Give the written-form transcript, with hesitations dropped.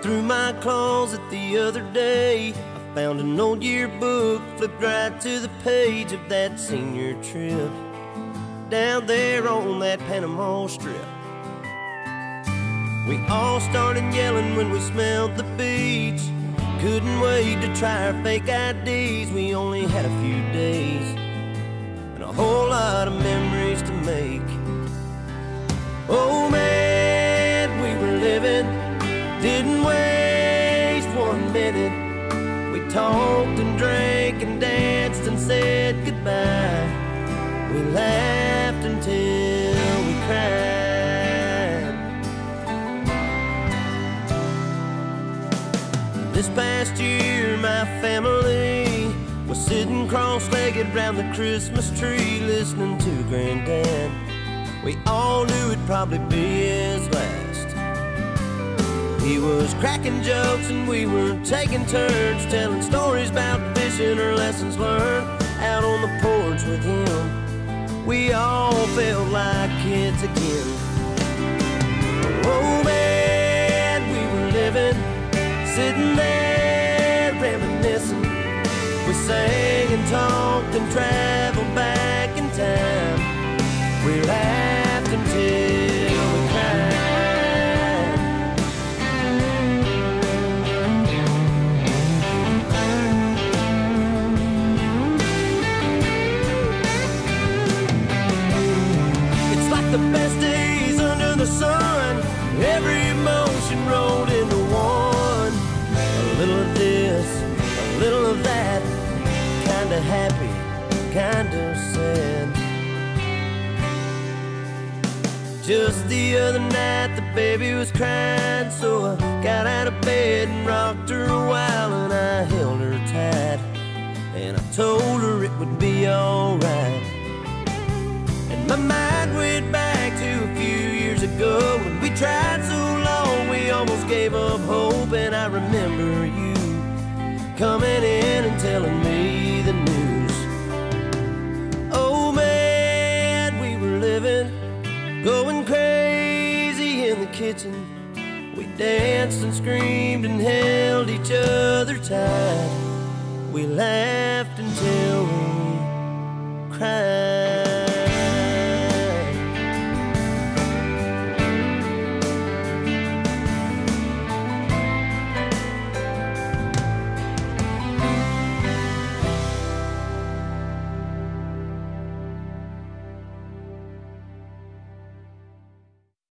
through my closet the other day, I found an old yearbook, flipped right to the page of that senior trip down there on that Panama Strip. We all started yelling when we smelled the beach. Couldn't wait to try our fake IDs. We only had a few days and a whole lot of memories to make. Oh man, we were living, didn't waste 1 minute. We talked and drank and danced and said goodbye. We laughed until we cried. This past year my family was sitting cross-legged round the Christmas tree listening to Granddad. We all knew it'd probably be his last. He was cracking jokes and we were taking turns telling stories about fishing or lessons learned out on the porch with him. We all felt like kids again. Oh man, we were living, sitting there reminiscing. We sang and talked and traveled back in time. We laughed until we cried. It's like the best days under the sun. Every emotion rolled into one. A little of this, a little of that. Kinda happy, kinda sad. Just the other night the baby was crying, so I got out of bed and rocked her a while, and I held her tight and I told her it would be alright. And my mind went back to a few years ago when we tried so long we almost gave up hope. And I remember you coming in and telling me the news. Oh man, we were living, going crazy in the kitchen. We danced and screamed and held each other tight. We laughed until we cried.